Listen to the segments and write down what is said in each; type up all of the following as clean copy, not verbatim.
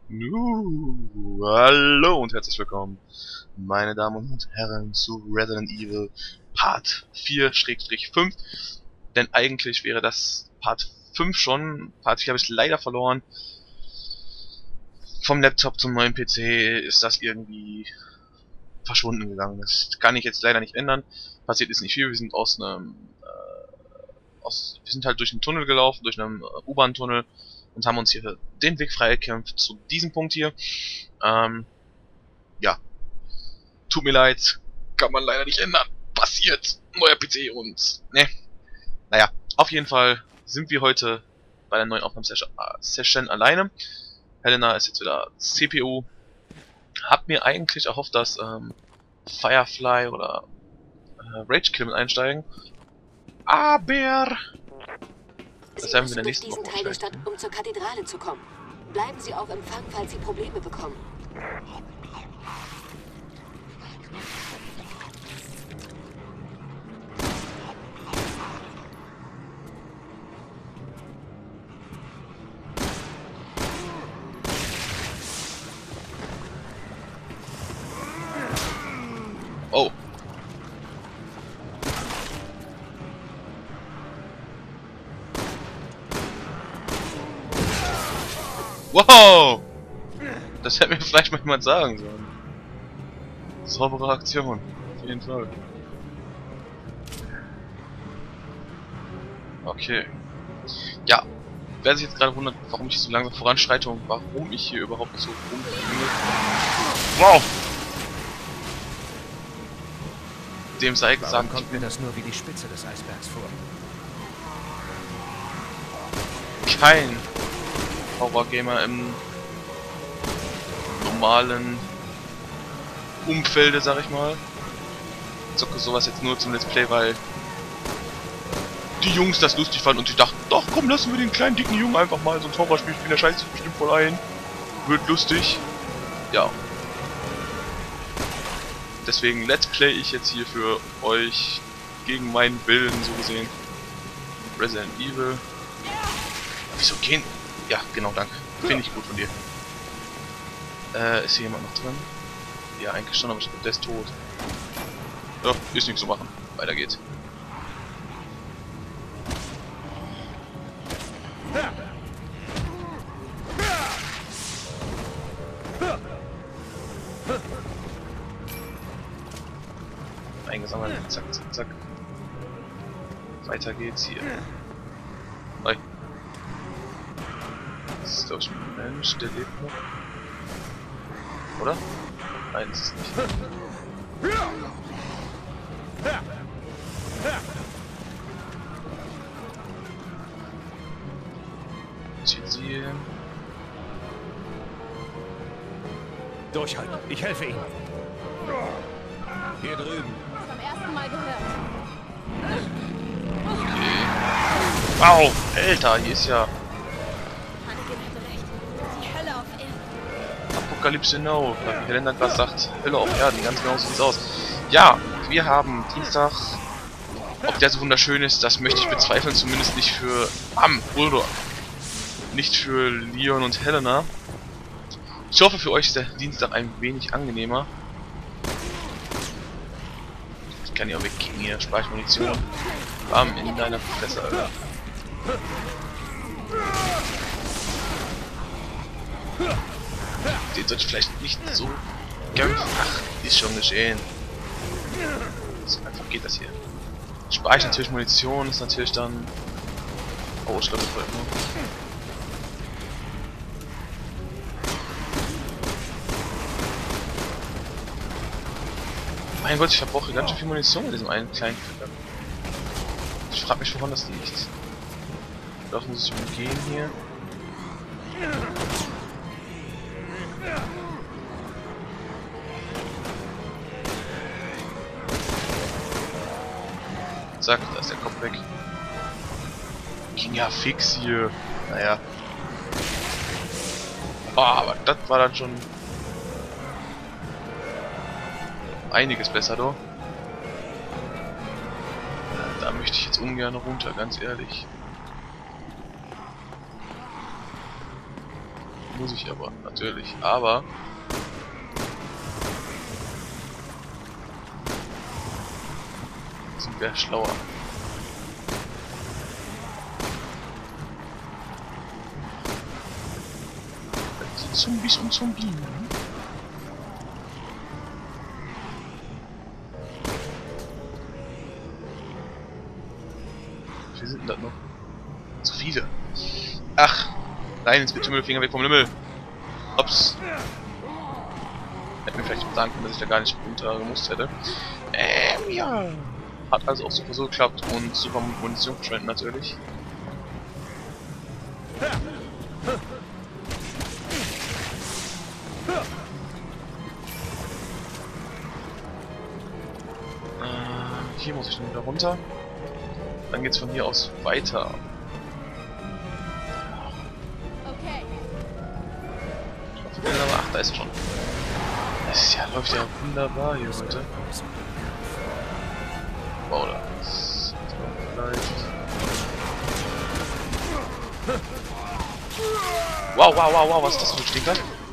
Hallo und herzlich willkommen, meine Damen und Herren, zu Resident Evil Part 4/5. Denn eigentlich wäre das Part 5 schon. Part 4 habe ich leider verloren. Vom Laptop zum neuen PC ist das irgendwie verschwunden gegangen. Das kann ich jetzt leider nicht ändern. Passiert ist nicht viel. Wir sind wir sind halt durch einen Tunnel gelaufen, durch einen U-Bahn-Tunnel und haben uns hier den Weg freigekämpft zu diesem Punkt hier. Ja, tut mir leid, kann man leider nicht ändern. Passiert, neuer PC und ne. Naja, auf jeden Fall sind wir heute bei der neuen Aufnahmesession alleine. Helena ist jetzt wieder CPU. Hab mir eigentlich erhofft, dass Firefly oder Ragekill mit einsteigen. Aber das Sie werden wir in der müssen durch nächsten diesen Woche Teil der Stadt, wahrscheinlich. um zur Kathedrale zu kommen. Bleiben Sie auf Empfang, falls Sie Probleme bekommen. Oh. Wow! Das hätte mir vielleicht mal jemand sagen sollen. Saubere Aktion. Auf jeden Fall. Okay. Ja. Wer sich jetzt gerade wundert, warum ich so langsam voranschreite und warum ich hier überhaupt so rumfliege. Wow! Dem sei gesagt, Warum kommt mir das nur wie die Spitze des Eisbergs vor? kein Horrorgamer im normalen Umfelde, sag ich mal. Zocke sowas jetzt nur zum Let's Play, weil die Jungs das lustig fanden und ich dachte, doch komm, lassen wir den kleinen dicken Jungen einfach mal so ein Horrorspiel spielen, der scheißt sich bestimmt voll ein. Wird lustig. Ja. Deswegen Let's Play ich jetzt hier für euch gegen meinen Willen so gesehen. Resident Evil. Wieso gehen? Ja, genau, danke. Finde ich gut von dir. Ist hier jemand noch drin? Ja, eigentlich schon, aber ich glaube, der ist tot. Ja, ist nichts zu machen. Weiter geht's. Eingesammelt. Zack, zack, zack. Weiter geht's hier. Nein. Das ist, glaube ich, ein Mensch, der lebt noch. Oder? Nein, das ist nicht. Zielen. Durchhalten, ich helfe Ihnen. Hier drüben. Zum ersten Mal gehört. Okay. Wow, Alter, hier ist ja Hannigan hatte recht. Die Hölle auf Erden. Apokalypse Now. Wie Helena gerade sagt, Hölle auf Erden, ganz genau so sieht's aus. Ja, wir haben Dienstag. Ob der so wunderschön ist, das möchte ich bezweifeln, zumindest nicht für Bulldog. Nicht für Leon und Helena. Ich hoffe, für euch ist der Dienstag ein wenig angenehmer. Ich kann ja auch weggehen hier, spare ich Munition. Bam, in deiner Fresse, Alter. Den sollte ich vielleicht nicht so kämpfen. Ach, ist schon geschehen. So einfach geht das hier. Spare ich natürlich Munition, ist natürlich dann. Oh, ich glaube, das war immer. Mein Gott, ich verbrauche ganz schön viel Munition mit diesem einen kleinen Ficker. Ich frage mich, woran das liegt. Doch muss ich umgehen hier. Zack, da ist der Kopf weg. Ging ja fix hier. Naja. Oh, aber das war dann schon einiges besser, doch. Da möchte ich jetzt ungern runter, ganz ehrlich. Muss ich aber, natürlich. Aber sind wir schlauer. Die Zombies und Zombien. Wie viele sind denn das noch? Zu viele. Ach, nein, jetzt bitte Finger weg vom Lümmel. Ups. Hätte mir vielleicht sagen können, dass ich da gar nicht runter gemusst hätte. Ja. Hat also auch super so geklappt und super Munition verschwendet natürlich. Hier muss ich nun wieder runter. Dann geht's von hier aus weiter. Okay. Ach, da ist er schon. Das ist ja, läuft ja wunderbar hier heute. Wow, das vielleicht. Wow, wow, wow, wow, was ist das für ein Stinker?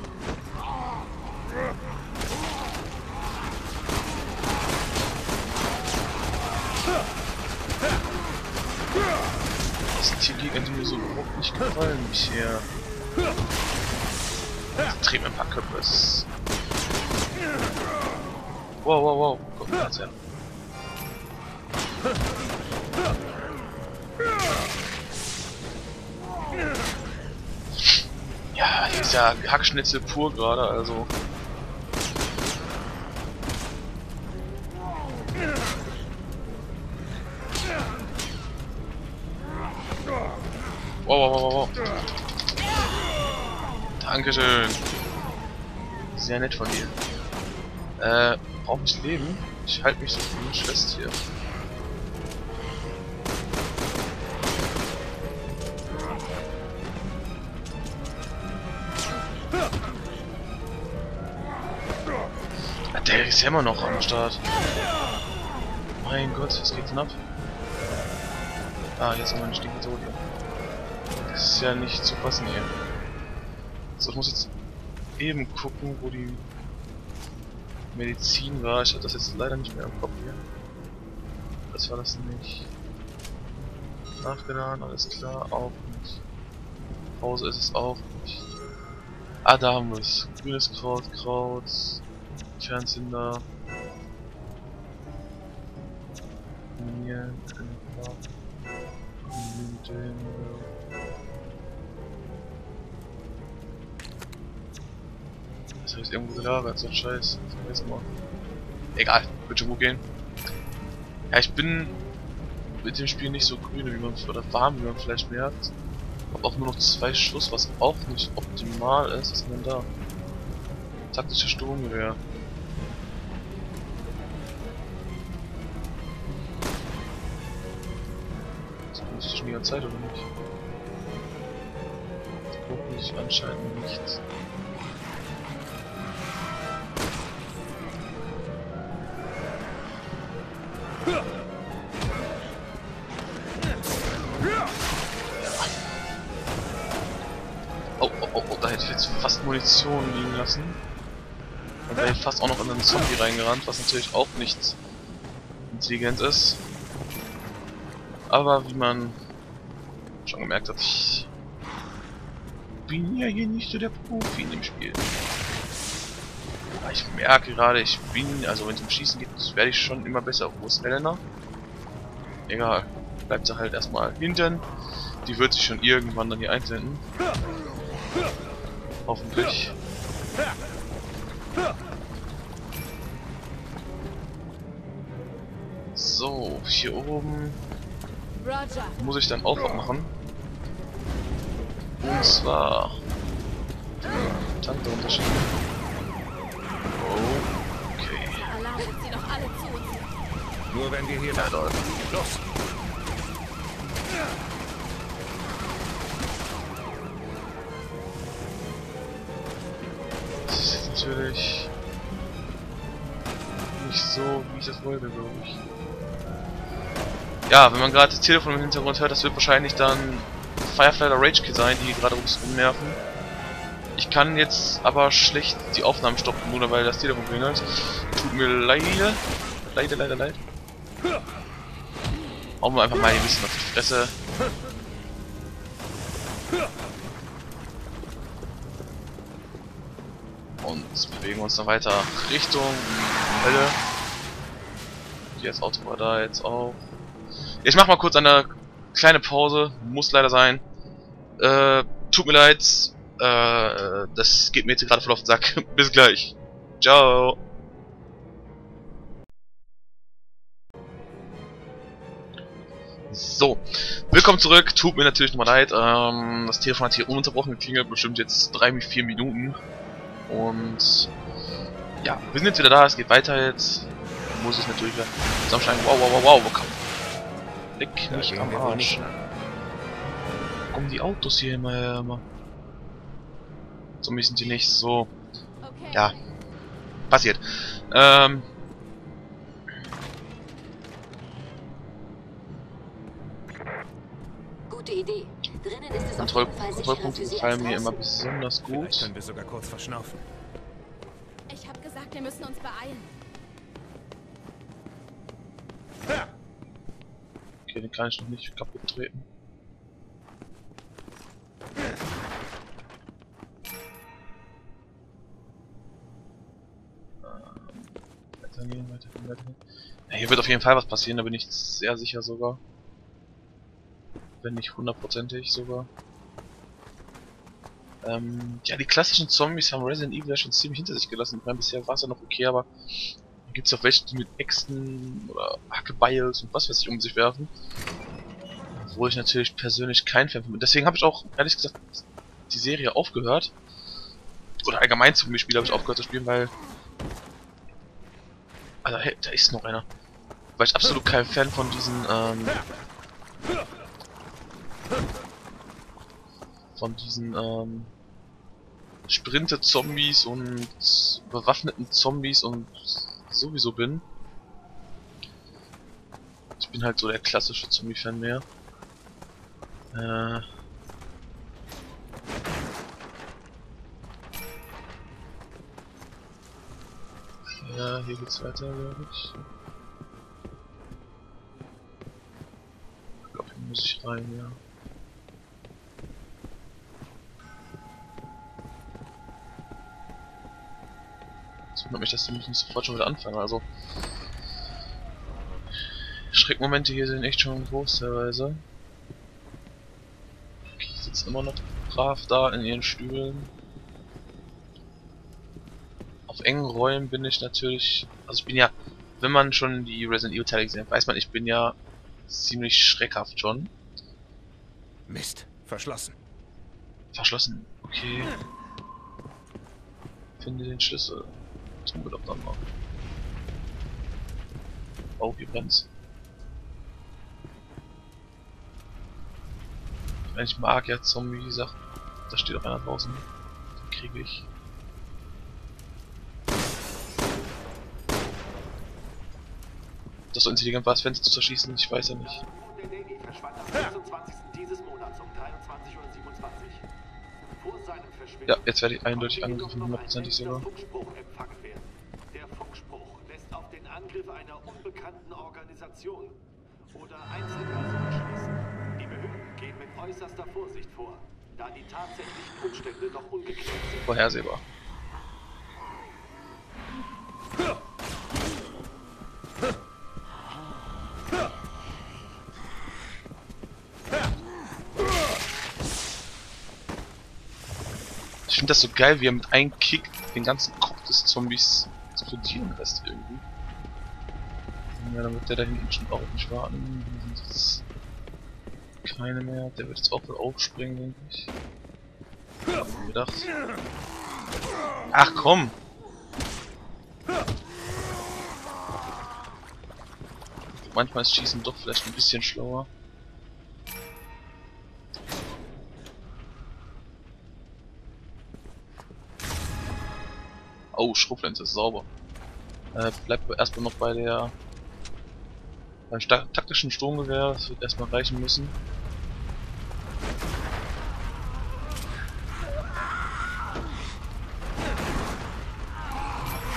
Das sind hier Gegner, die mir so überhaupt nicht gefallen bisher. Dreh mir ein paar Köpfe. Wow, wow, wow. Guck mal jetzt her. Ja, hier ist ja Hackschnitzel pur gerade, also. Wow, wow, wow, wow. Dankeschön. Sehr nett von dir. Brauch ich Leben? Ich halte mich so fest hier. Der ist ja immer noch am Start. Mein Gott, was geht denn ab? Ah, jetzt haben wir einen Stieg tot hier. Das ist ja nicht zu fassen hier. So, ich muss jetzt eben gucken, wo die Medizin war. Ich habe das jetzt leider nicht mehr im Kopf hier. Das war das nicht. Nachgeladen, alles klar, auch nicht. Pause ist es auch nicht. Ah, da haben wir es. Grünes Kraut, Kraut, Fernzinder. Hier, das habe ich irgendwo gelagert, so ein Scheiß. Das mal. Egal, wird schon gut gehen. Ja, ich bin mit dem Spiel nicht so grün, wie man, oder warm, wie man vielleicht merkt. Hab auch nur noch 2 Schuss, was auch nicht optimal ist. Was ist denn da? Taktische Sturmgewehr. Das benutze ich schon die ganze Zeit, oder nicht? Das brauche ich anscheinend nicht. Oh, da hätte ich jetzt fast Munition liegen lassen. Und wäre ich fast auch noch in einen Zombie reingerannt, was natürlich auch nicht intelligent ist. Aber wie man schon gemerkt hat, ich bin ja hier nicht so der Profi in dem Spiel. Aber ich merke gerade, ich bin, also wenn es um Schießen geht, werde ich schon immer besser. Wo ist Elena? Egal, bleibt sie halt erstmal hinten. Die wird sich schon irgendwann dann hier einblenden. Hoffentlich. So, hier oben Roger. muss ich dann auch was machen. Und zwar den Tank darunter schieben. Okay. Alarm, sie doch alle zu uns. Nur wenn wir hier Ja, bleiben. Leute. Los! Das ist jetzt natürlich nicht so, wie ich das wollte, glaube ich. Ja, wenn man gerade das Telefon im Hintergrund hört, das wird wahrscheinlich dann Firefly oder Rage Kid sein, die gerade rumnerven. Ich kann jetzt aber schlecht die Aufnahmen stoppen, nur weil das Telefon klingelt. Tut mir leid. Leid. Hauen wir einfach mal ein bisschen auf die Fresse. Und bewegen uns dann weiter Richtung Hölle. Jetzt Auto war da jetzt auch. Ich mach mal kurz eine kleine Pause. Muss leider sein. Tut mir leid. Das geht mir jetzt gerade voll auf den Sack. Bis gleich. Ciao. So, willkommen zurück. Tut mir natürlich nochmal leid. Das Telefon hat hier ununterbrochen geklingelt, bestimmt jetzt 3-4 Minuten. Und ja, wir sind jetzt wieder da. Es geht weiter jetzt. Muss ich natürlich wieder zusammensteigen. Wow, wo kam? Leck mich am Arsch. Kommen die Autos hier immer. So müssen die nicht so. Ja, passiert. Gute Idee. Drinnen ist es auf jeden Fall sicherer Kontrollpunkte für Sie gefallen als mir immer draußen. besonders Vielleicht gut. können wir sogar kurz verschnaufen. Ich habe gesagt, wir müssen uns beeilen. Okay, den kann ich noch nicht kaputt treten. Weitergehen. Ja, hier wird auf jeden Fall was passieren, da bin ich sehr sicher sogar. Wenn nicht hundertprozentig sogar. Ja, die klassischen Zombies haben Resident Evil ja schon ziemlich hinter sich gelassen. Ich meine, bisher war es ja noch okay, aber gibt es auch welche, die mit Äxten oder Hackebeils und was weiß ich um sich werfen. Wo ich natürlich persönlich kein Fan bin. Deswegen habe ich auch, ehrlich gesagt, die Serie aufgehört. Oder allgemein Zombie-Spiele habe ich aufgehört zu spielen, weil... Alter, hey, da ist noch einer. Weil ich absolut kein Fan von diesen, Sprinte-Zombies und bewaffneten Zombies und sowieso bin. Ich bin halt so der klassische Zombie-Fan mehr. Ja, hier geht's weiter, glaube ich. Ich glaube, hier muss ich rein, ja. Es wundert mich, dass die nicht sofort schon wieder anfangen, also... Schreckmomente hier sind echt schon groß teilweise. Okay, die sitzen immer noch brav da in ihren Stühlen. Auf engen Räumen bin ich natürlich... Also ich bin ja... Wenn man schon die Resident Evil Teile gesehen hat, weiß man, ich bin ja ziemlich schreckhaft schon. Mist, verschlossen. Verschlossen, okay. Finde den Schlüssel. Tun wir doch dann mal. Oh, hier brennt's. Ich mag ja Zombie-Sachen. Da steht auch einer draußen. Den kriege ich. Das so intelligent war, das Fenster zu zerschießen, ich weiß ja nicht. Der Davy verschwand am 26. dieses Monats um 23:27 Uhr. Vor seinem Verschwinden Ja, jetzt werde ich eindeutig angegriffen, hundertprozentig sogar. Funkspruch empfangen werden. Der Funkspruch lässt auf den Angriff einer unbekannten Organisation oder Einzelperson schließen. Die Behörden gehen mit äußerster Vorsicht vor, da die tatsächlichen Umstände noch ungeklärt sind. Vorhersehbar. Ich finde das so geil, wie er mit einem Kick den ganzen Kopf des Zombies explodieren lässt irgendwie. Ja, dann wird der da hinten schon auch nicht warten. Hier sind jetzt keine mehr. Der wird jetzt auch wohl aufspringen, denke ich. Hab ich mir gedacht. Ach komm! Manchmal ist Schießen doch vielleicht ein bisschen schlauer. Oh, Schrotflinte ist sauber. Bleibt erstmal noch bei der beim taktischen Sturmgewehr. Das wird erstmal reichen müssen.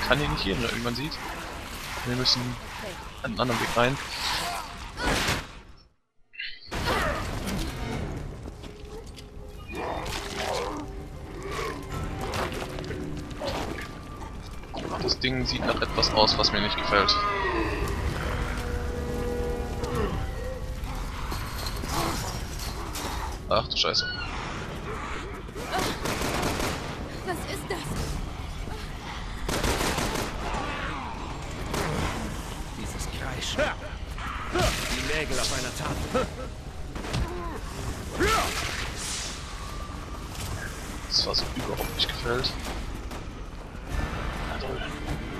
kann hier nicht gehen, wie man sieht. Wir müssen einen anderen Weg rein. Das Ding sieht nach etwas aus, was mir nicht gefällt. Ach du Scheiße. Was ist das? Dieses Kreischen. Die Nägel auf einer Tafel. Das was überhaupt nicht gefällt. Na toll.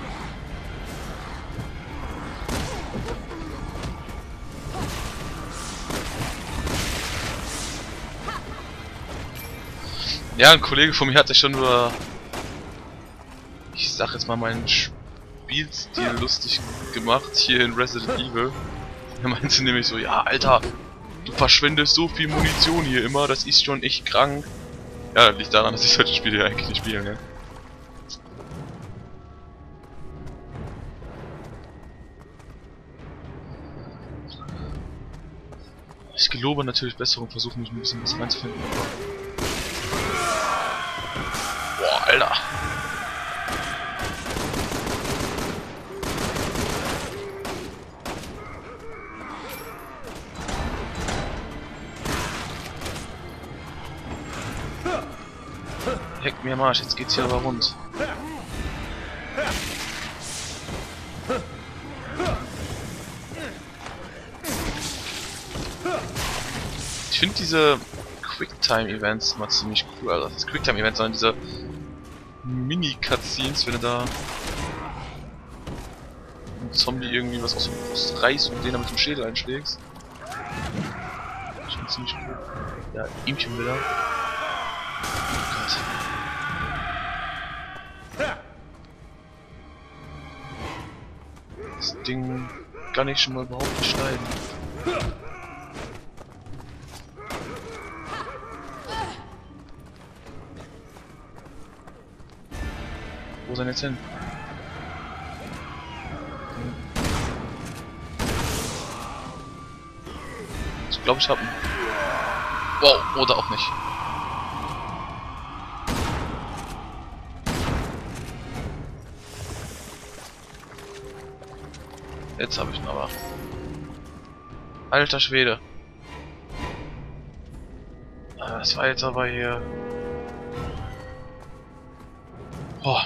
Ja, ein Kollege von mir hat sich schon über, ich sag jetzt mal, meinen Spielstil lustig gemacht hier in Resident Evil. Er meinte nämlich so, ja Alter, du verschwendest so viel Munition hier immer, das ist schon echt krank. Ja, das liegt daran, dass ich solche Spiele eigentlich nicht spiele, ne? Ich gelobe natürlich Besserung, versuche mich ein bisschen was reinzufinden. Boah, Alter. Heck mir am Arsch, jetzt geht's hier aber rund. Ich finde diese Quicktime-Events mal ziemlich cool. Also das Quicktime-Events, sondern diese Mini-Cutscenes, wenn du da ein Zombie irgendwie was aus dem Brust reißt und den dann mit dem Schädel einschlägst. Schon ziemlich cool. Ja, ihm schon wieder. Oh Gott. Das Ding kann ich schon mal überhaupt nicht schneiden. Wo ist er jetzt hin? Ich glaube, ich hab ihn. Wow, oder auch nicht. Jetzt habe ich ihn aber. Alter Schwede. Das war jetzt aber hier. Oh.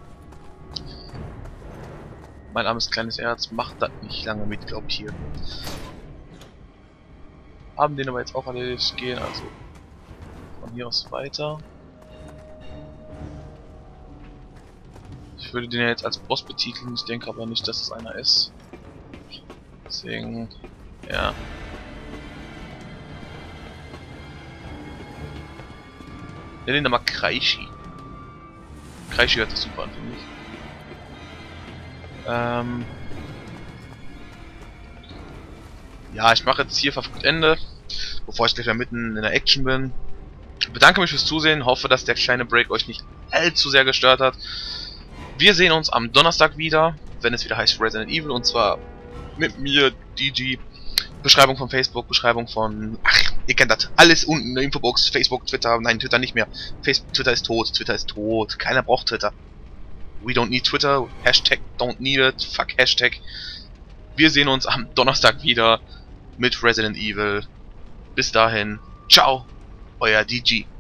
Mein armes kleines Herz macht das nicht lange mit, glaube ich, hier. Haben den aber jetzt auch erledigt, gehen also von hier aus weiter. Ich würde den ja jetzt als Boss betiteln, ich denke aber nicht, dass es einer ist. Deswegen, ja. Wir nennen ihn mal Kreishi. Kreishi hört sich super an, finde ich. Ja, ich mache jetzt hier verflucht Ende, bevor ich gleich wieder mitten in der Action bin. Ich bedanke mich fürs Zusehen, hoffe, dass der kleine Break euch nicht allzu sehr gestört hat. Wir sehen uns am Donnerstag wieder, wenn es wieder heißt Resident Evil, und zwar mit mir, DG. Beschreibung von Facebook, Beschreibung von... Ach, ihr kennt das. Alles unten in der Infobox. Facebook, Twitter. Nein, Twitter nicht mehr. Twitter ist tot. Twitter ist tot. Keiner braucht Twitter. We don't need Twitter. Hashtag don't need it. Fuck Hashtag. Wir sehen uns am Donnerstag wieder mit Resident Evil. Bis dahin. Ciao. Euer DG.